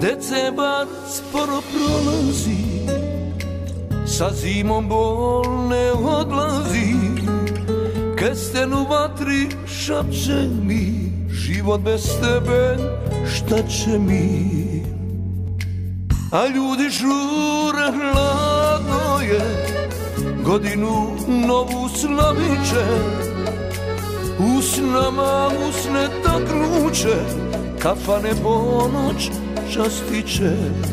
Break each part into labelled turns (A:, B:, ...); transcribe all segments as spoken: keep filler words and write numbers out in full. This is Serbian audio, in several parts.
A: Decembar sporo prolazi, sa zimom bol ne odlazi. Kesten u vatri šapće mi, život bez tebe šta će mi. A ljudi žure, hladno je, godinu novu slavit će. Us nama usne taknuće, kafane ponoć častit će.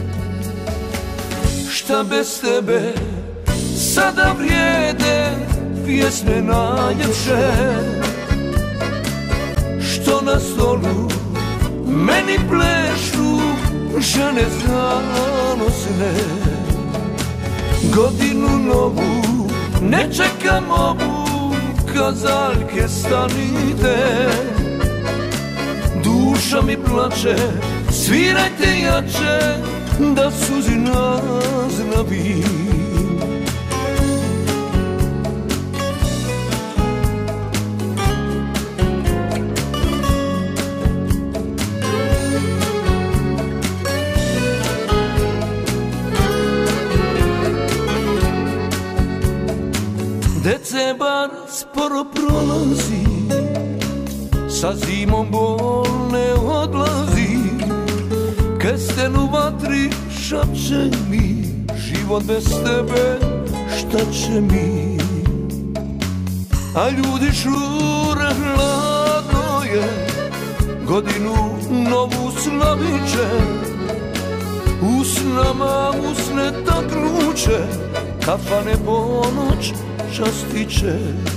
A: Šta bez tebe sada vrijede pjesme najljepše, što na stolu meni plešu žene zanosne. Godinu novu ne čekam ovu, kazaljke stanite. Duša mi plače, svirajte jače, da suzi naznavi. Decembar sporo prolazi, sa zimom bol ne odlazi. Kesten u vatri šapće mi, život bez tebe šta će mi. A ljudi žure, hladno je, godinu novu slavit će. Us nama usne taknuće, kafane ponoć častit će.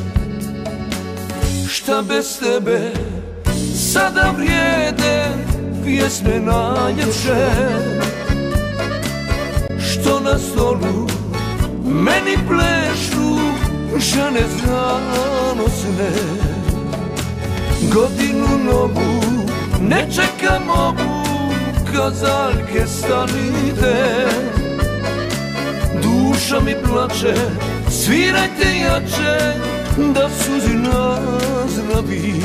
A: Šta bez tebe sada vrijede pjesme najljepše, što na stolu meni plešu žene zanosne. Godinu novu ne čekam ovu, kazaljke stanite. Duša mi plače, svirajte jače, da suzi naznavi.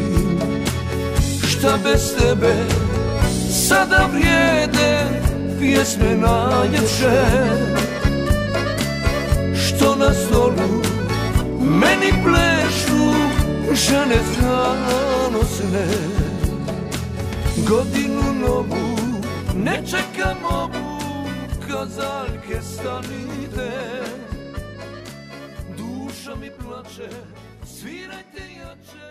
A: Šta bez tebe sada vrijede pjesme najljepše, što na stolu meni plešu žene zanosne. Godinu novu ne čekam ovu, kazaljke stanite. Duša mi plače, svirajte jače.